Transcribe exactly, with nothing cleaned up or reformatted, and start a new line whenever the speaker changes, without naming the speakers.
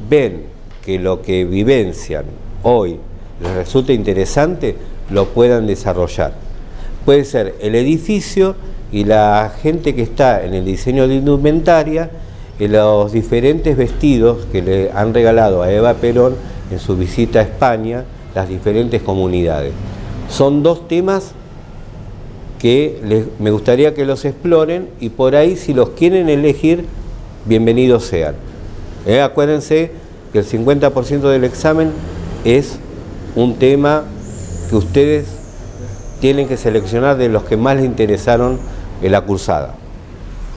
ven que lo que vivencian hoy les resulta interesante, lo puedan desarrollar. Puede ser el edificio y la gente que está en el diseño de indumentaria, en los diferentes vestidos que le han regalado a Eva Perón en su visita a España, las diferentes comunidades. Son dos temas que les, me gustaría que los exploren, y por ahí, si los quieren elegir, bienvenidos sean. Eh, acuérdense que el cincuenta por ciento del examen es un tema que ustedes tienen que seleccionar de los que más les interesaron en la cursada.